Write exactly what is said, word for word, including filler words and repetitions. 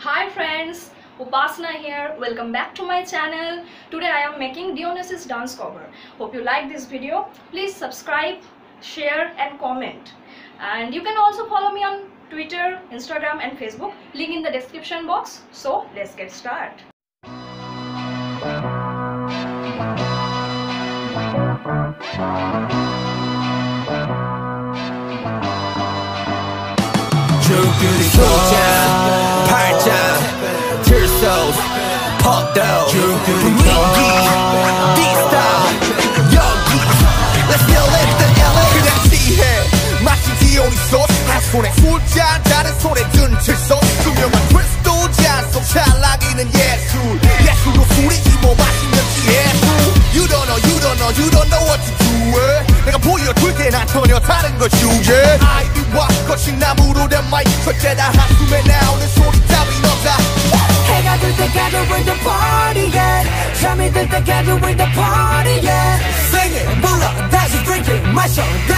Hi friends, Upasana here. Welcome back to my channel. Today I am making Dionysus dance cover. Hope you like this video. Please subscribe, share and comment. And you can also follow me on Twitter, Instagram and Facebook. Link in the description box. So let's get started. 죽들이 소자 팔자 들소 퍽도 분위기 디스타일 여기 Let's go live the 엘에이 그냥 취해 마치 디오니소스 한 손에 술잔 다른 손에 든칠소 투명한 크리스탈 잔속 찰나기는 예술 예술로 술이 이모 마시면 예술 You don't know you don't know you don't know what to do 내가 보여줄게 난 전혀 다른 걸 주제 아이비와 거친 나무로 된 마이크 절대다 한숨에 나오는 소리 따윈 없다 해가 들 때까지 we're the party yeah 잠이 들 때까지 we're the party yeah Sing it 불러 다시 drink it 마셔